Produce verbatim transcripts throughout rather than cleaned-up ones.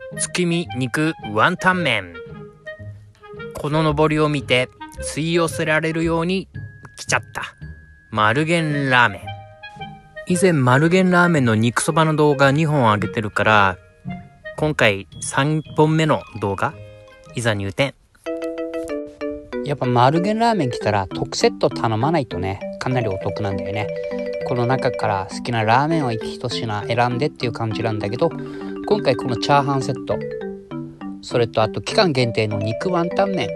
月見肉ワンタン麺。この上りを見て吸い寄せられるように来ちゃった丸源ラーメン。以前丸源ラーメンの肉そばの動画にほん上げてるから、今回さんぼんめの動画、いざ入店。 やっぱ丸源ラーメン来たら特セット頼まないとね、かなりお得なんだよね。この中から好きなラーメンを一品選んでっていう感じなんだけど、今回このチャーハンセット、それとあと期間限定の肉ワンタン麺、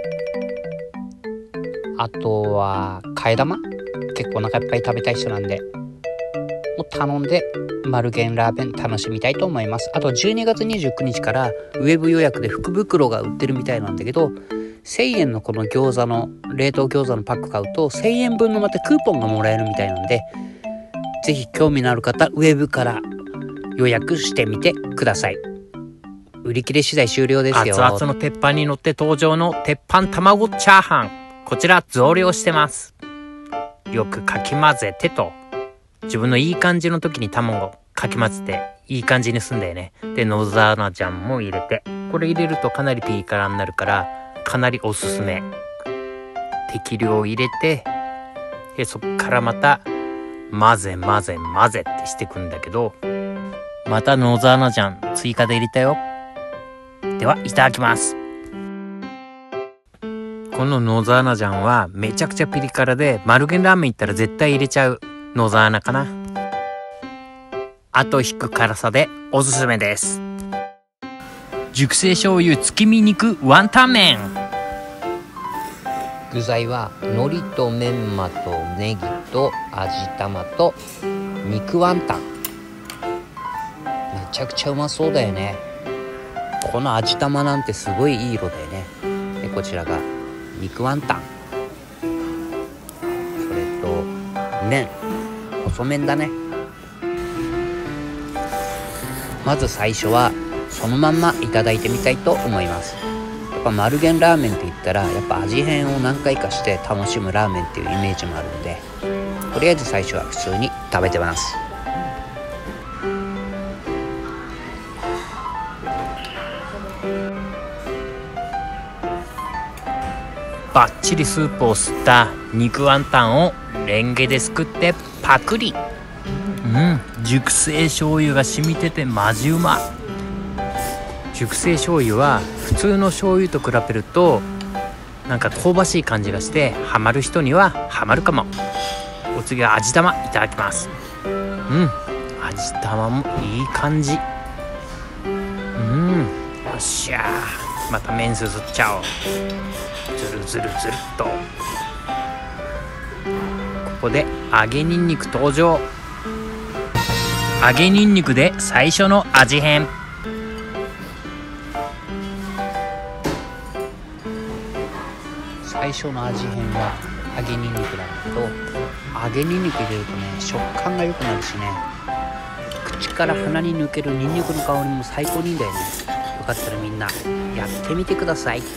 あとは替え玉、結構お腹いっぱい食べたい人なんでもう頼んで丸源ラーメン楽しみたいと思います。あとじゅうにがつにじゅうくにちからウェブ予約で福袋が売ってるみたいなんだけど、せんえんのこの餃子の冷凍餃子のパック買うとせんえんぶんのまたクーポンがもらえるみたいなんで、ぜひ興味のある方ウェブから予約してみてください。売り切れ次第終了ですよ。 熱々の鉄板に乗って登場の鉄板卵チャーハン、こちら増量してます。よくかき混ぜてと、自分のいい感じの時に卵かき混ぜていい感じにすんだよね。で野沢菜も入れて、これ入れるとかなりピリ辛になるからかなりおすすめ。適量入れて、でそっからまた混ぜ混ぜ混ぜってしてくんだけど、また野沢菜醤追加で入れたよ。ではいただきます。この野沢菜醤はめちゃくちゃピリ辛で、丸源ラーメン行ったら絶対入れちゃう野沢菜かな。後引く辛さでおすすめです。熟成醤油月見肉ワンタン麺。 具材は海苔とメンマとネギと味玉と肉ワンタン。めちゃくちゃうまそうだよね。この味玉なんてすごいいい色だよね。でこちらが肉ワンタン、それと麺、細麺だね。まず最初はそのまんまいただいてみたいと思います。やっぱ丸源ラーメンって言ったらやっぱ味変を何回かして楽しむラーメンっていうイメージもあるんで、とりあえず最初は普通に食べてます。 バッチリスープを吸った肉ワンタンをレンゲですくってパクリ。うん、熟成醤油が染みててマジうま。熟成醤油は普通の醤油と比べるとなんか香ばしい感じがしてハマる人にはハマるかも。お次は味玉いただきます。うん、味玉もいい感じ。うん、よっしゃー、また麺すすっちゃおう。ずるずるずるっと。ここで揚げにんにく登場。揚げにんにくで最初の味変。 最初の味変は揚げにんにくなんだけど、揚げにんにく入れるとね食感が良くなるしね、口から鼻に抜けるにんにくの香りも最高にいいんだよね。よかったらみんなやってみてください。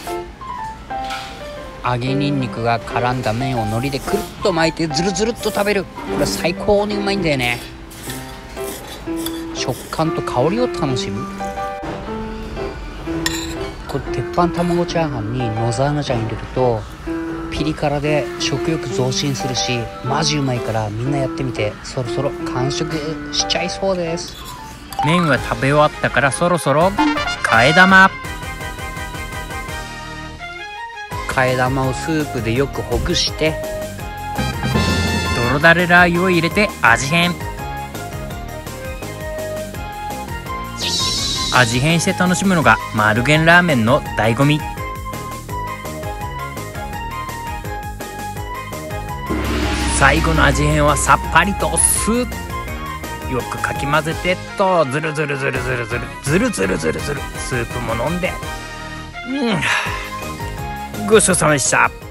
揚げにんにくが絡んだ麺を海苔でくるっと巻いてズルズルっと食べる。これ最高にうまいんだよね。食感と香りを楽しむ。これ鉄板卵チャーハンに野沢菜醤入れるとピリ辛で食欲増進するし、マジうまいからみんなやってみて。そろそろ完食しちゃいそうです。 麺は食べ終わったからそろそろ替え玉。 替え玉をスープでよくほぐして泥だれラー油を入れて味変。味変して楽しむのが丸源ラーメンの醍醐味。最後の味変はさっぱりとスープ。よくかき混ぜてっと、ズルズルズルズルズルズルズルズルズルスープも飲んで、うん、ごちそうさまでした。